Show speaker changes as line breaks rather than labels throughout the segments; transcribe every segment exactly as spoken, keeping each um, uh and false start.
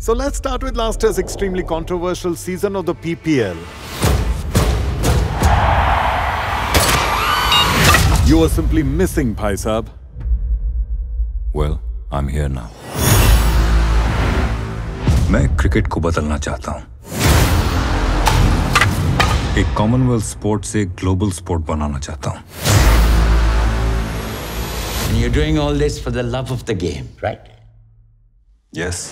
So let's start with last year's extremely controversial season of the P P L. You were simply missing, Bhai Sahab.
Well, I'm here now. मैं cricket को बदलना चाहता हूँ। एक commonwealth sport से global sport बनाना चाहता हूँ।
And you're doing all this for the love of the game, right?
Yes.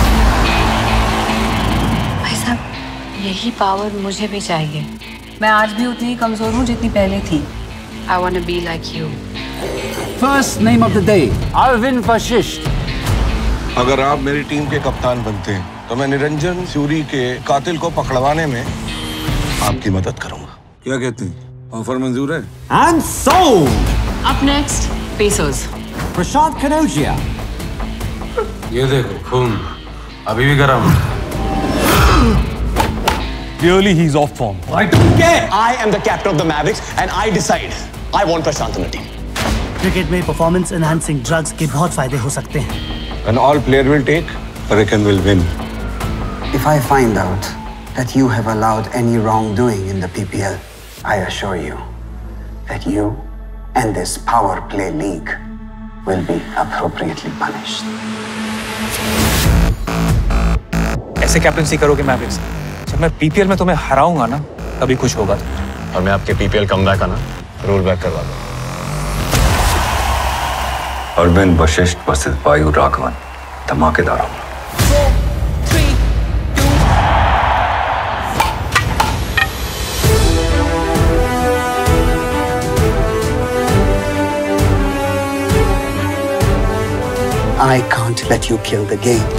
भाई साहब, यही पावर मुझे भी चाहिए। मैं आज भी उतनी ही कमजोर हूँ जितनी पहले थी। I want to be like you.
First name of the day, Arvind Vashisht.
अगर आप मेरी टीम के कप्तान बनते हैं, तो मैं निरंजन सूरी के कातिल को पकड़वाने में आपकी मदद करूंगा।
क्या कहते हैं? ऑफर मंजूर है?
And sold.
Up next, Pacers.
Prashant Kanogia.
ये देखो खून, अभी भी गरम।
Clearly, he's off form.
I don't care.
I am the captain of the Mavericks, and I decide. I want Prashant on the team.
Cricket में performance enhancing drugs के बहुत फायदे हो सकते हैं।
And all player will take, Hurricane will win.
If I find out that you have allowed any wrongdoing in the P P L, I assure you that you and this power play league will be appropriately punished.
ऐसे captaincy करोगे mavericks? जब मैं PPL में तुम्हें हराऊंगा ना, तभी कुछ होगा।
और मैं आपके पीपीएल कमबैक आना रोल बैक करवा दूँ।
अरविंद वशिष्ठ वर्सेस वायु राघवन, धमाकेदार होगा।
I can't let you kill the game.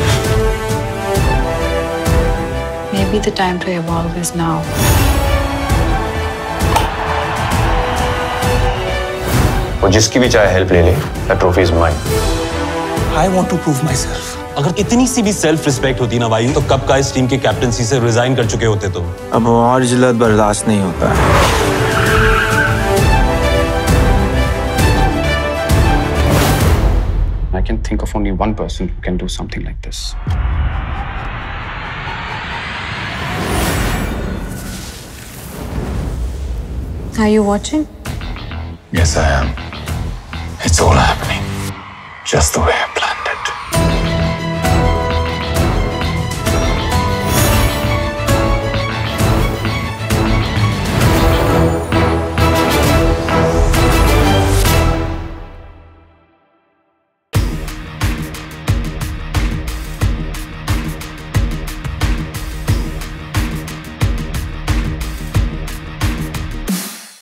Maybe the time to evolve is now.
वो जिसकी भी चाहे हेल्प ले ले, that trophy is mine.
I want to prove myself. अगर इतनी सी भी सेल्फ रिस्पेक्ट होती ना वायु, तो कब का इस टीम के कैप्टनसी से रिजाइन कर चुके होते तुम।
अब और जिल्लत बर्दाश्त नहीं होता।
I can think of only one person who can do something like this.
Are you watching?
Yes, I am. It's all happening just the way I